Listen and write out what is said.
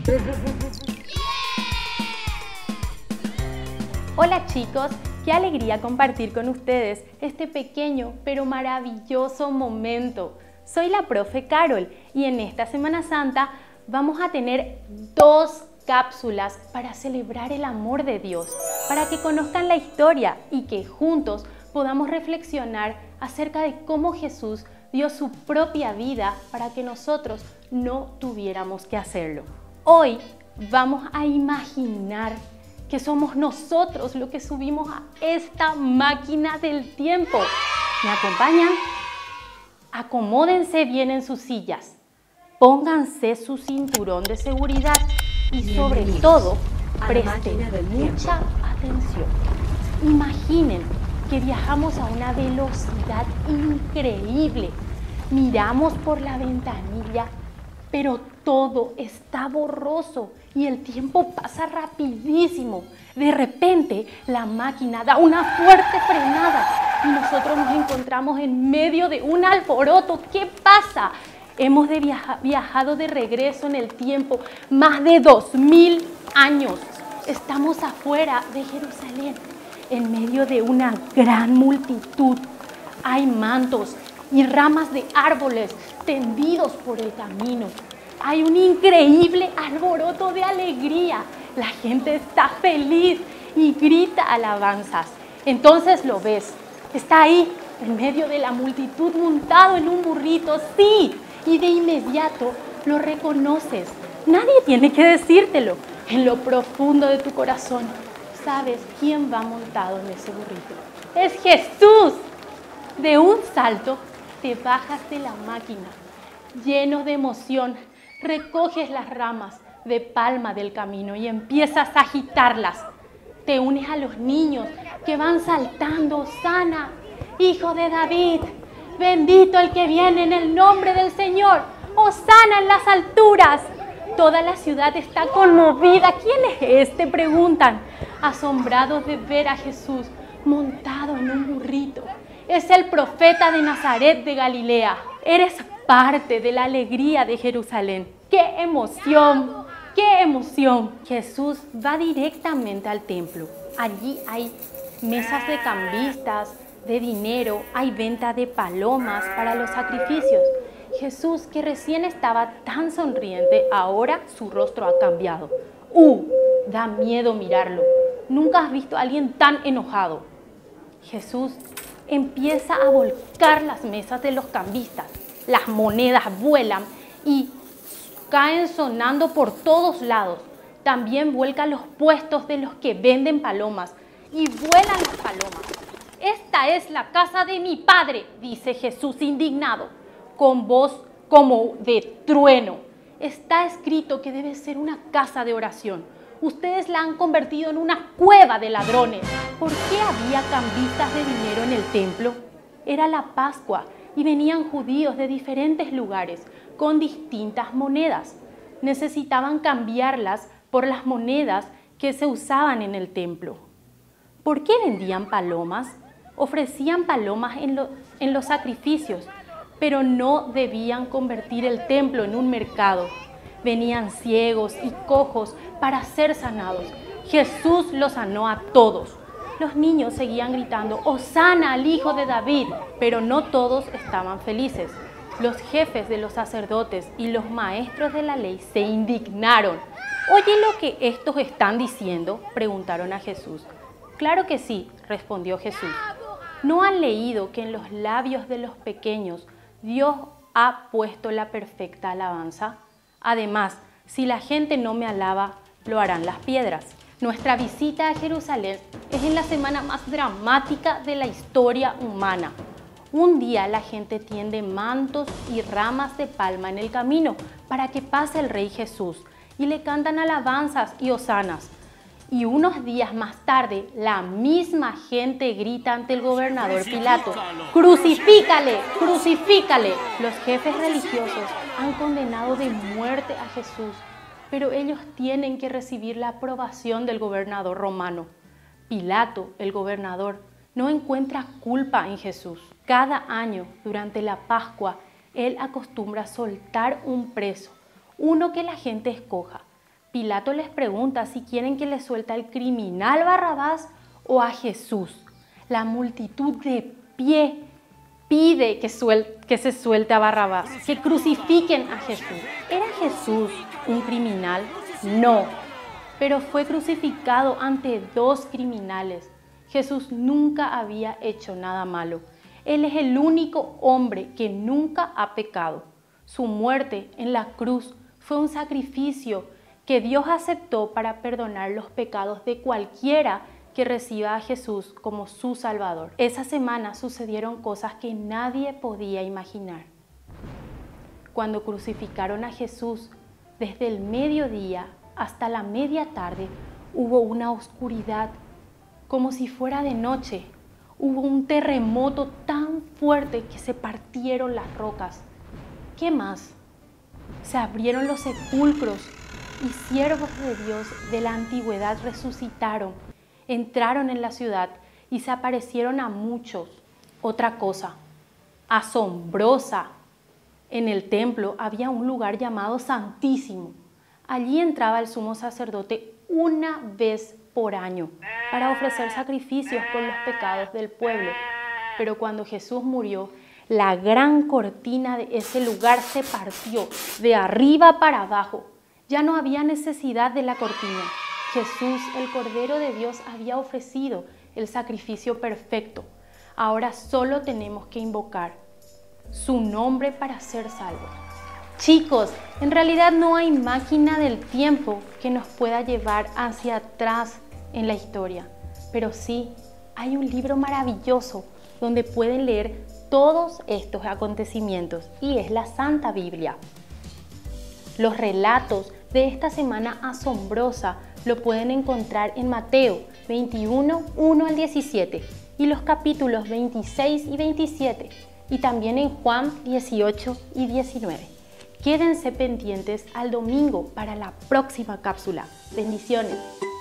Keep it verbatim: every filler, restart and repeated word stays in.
Hola chicos, qué alegría compartir con ustedes este pequeño pero maravilloso momento. Soy la profe Carol y en esta Semana Santa vamos a tener dos cápsulas para celebrar el amor de Dios, para que conozcan la historia y que juntos podamos reflexionar acerca de cómo Jesús dio su propia vida para que nosotros no tuviéramos que hacerlo. Hoy vamos a imaginar que somos nosotros los que subimos a esta máquina del tiempo. ¿Me acompañan? Acomódense bien en sus sillas, pónganse su cinturón de seguridad y sobre todo presten mucha atención. Imaginen que viajamos a una velocidad increíble. Miramos por la ventanilla, pero todo está borroso y el tiempo pasa rapidísimo. De repente, la máquina da una fuerte frenada y nosotros nos encontramos en medio de un alboroto. ¿Qué pasa? Hemos de viaja, viajado de regreso en el tiempo más de dos mil años. Estamos afuera de Jerusalén, en medio de una gran multitud. Hay mantos y ramas de árboles tendidos por el camino. Hay un increíble alboroto de alegría. La gente está feliz y grita alabanzas. Entonces lo ves, está ahí en medio de la multitud montado en un burrito, sí, y de inmediato lo reconoces. Nadie tiene que decírtelo. En lo profundo de tu corazón sabes quién va montado en ese burrito. ¡Es Jesús! De un salto te bajas de la máquina, lleno de emoción. Recoges las ramas de palma del camino y empiezas a agitarlas. Te unes a los niños que van saltando. Hosana, hijo de David, bendito el que viene en el nombre del Señor. Hosana en las alturas. Toda la ciudad está conmovida. ¿Quién es este?, preguntan, asombrados de ver a Jesús montado en un burrito. Es el profeta de Nazaret de Galilea. Eres parte de la alegría de Jerusalén. ¡Qué emoción! ¡Qué emoción! Jesús va directamente al templo. Allí hay mesas de cambistas, de dinero, hay venta de palomas para los sacrificios. Jesús, que recién estaba tan sonriente, ahora su rostro ha cambiado. ¡Uh! Da miedo mirarlo. Nunca has visto a alguien tan enojado. Jesús empieza a volcar las mesas de los cambistas. Las monedas vuelan y caen sonando por todos lados. También vuelca los puestos de los que venden palomas y vuelan las palomas. Esta es la casa de mi Padre, dice Jesús indignado, con voz como de trueno. Está escrito que debe ser una casa de oración. Ustedes la han convertido en una cueva de ladrones. ¿Por qué había cambistas de dinero en el templo? Era la Pascua y venían judíos de diferentes lugares con distintas monedas. Necesitaban cambiarlas por las monedas que se usaban en el templo. ¿Por qué vendían palomas? Ofrecían palomas en, lo, en los sacrificios, pero no debían convertir el templo en un mercado. Venían ciegos y cojos para ser sanados. Jesús los sanó a todos. Los niños seguían gritando, Hosana al hijo de David, pero no todos estaban felices. Los jefes de los sacerdotes y los maestros de la ley se indignaron. ¿Oye lo que estos están diciendo?, preguntaron a Jesús. Claro que sí, respondió Jesús. ¿No han leído que en los labios de los pequeños Dios ha puesto la perfecta alabanza? Además, si la gente no me alaba, lo harán las piedras. Nuestra visita a Jerusalén es en la semana más dramática de la historia humana. Un día la gente tiende mantos y ramas de palma en el camino para que pase el Rey Jesús y le cantan alabanzas y hosanas. Y unos días más tarde, la misma gente grita ante el gobernador Pilato, ¡crucifícale! ¡Crucifícale! Los jefes religiosos han condenado de muerte a Jesús, pero ellos tienen que recibir la aprobación del gobernador romano. Pilato, el gobernador, no encuentra culpa en Jesús. Cada año, durante la Pascua, él acostumbra soltar un preso, uno que la gente escoja, Pilato les pregunta si quieren que les suelte al criminal Barrabás o a Jesús. La multitud de pie pide que, suel que se suelte a Barrabás, que crucifiquen a Jesús. ¿Era Jesús un criminal? No, pero fue crucificado ante dos criminales. Jesús nunca había hecho nada malo. Él es el único hombre que nunca ha pecado. Su muerte en la cruz fue un sacrificio que Dios aceptó para perdonar los pecados de cualquiera que reciba a Jesús como su Salvador. Esa semana sucedieron cosas que nadie podía imaginar. Cuando crucificaron a Jesús, desde el mediodía hasta la media tarde, hubo una oscuridad, como si fuera de noche. Hubo un terremoto tan fuerte que se partieron las rocas. ¿Qué más? Se abrieron los sepulcros y siervos de Dios de la antigüedad resucitaron, entraron en la ciudad y se aparecieron a muchos. Otra cosa asombrosa, en el templo había un lugar llamado Santísimo. Allí entraba el sumo sacerdote una vez por año para ofrecer sacrificios por los pecados del pueblo. Pero cuando Jesús murió, la gran cortina de ese lugar se partió de arriba para abajo. Ya no había necesidad de la cortina. Jesús, el Cordero de Dios, había ofrecido el sacrificio perfecto. Ahora solo tenemos que invocar su nombre para ser salvos. Chicos, en realidad no hay máquina del tiempo que nos pueda llevar hacia atrás en la historia, pero sí hay un libro maravilloso donde pueden leer todos estos acontecimientos y es la Santa Biblia. Los relatos de esta semana asombrosa lo pueden encontrar en Mateo veintiuno, uno al diecisiete y los capítulos veintiséis y veintisiete y también en Juan dieciocho y diecinueve. Quédense pendientes al domingo para la próxima cápsula. Bendiciones.